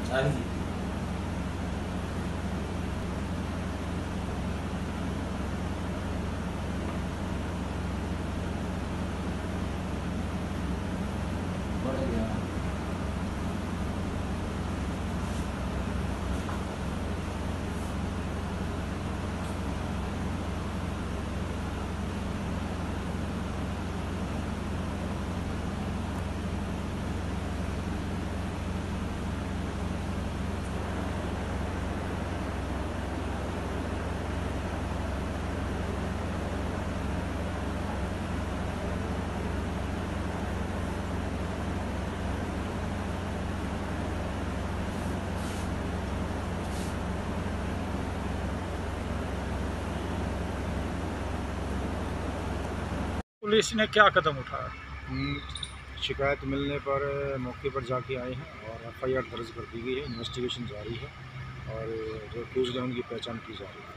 हाँ जी। बढ़ गया। पुलिस ने क्या कदम उठाया? शिकायत मिलने पर मौके पर जाके आए हैं और एफआईआर दर्ज कर दी गई है। इन्वेस्टिगेशन जारी है और जो अक्यूज़्ड हैं उनकी पहचान की जा रही है।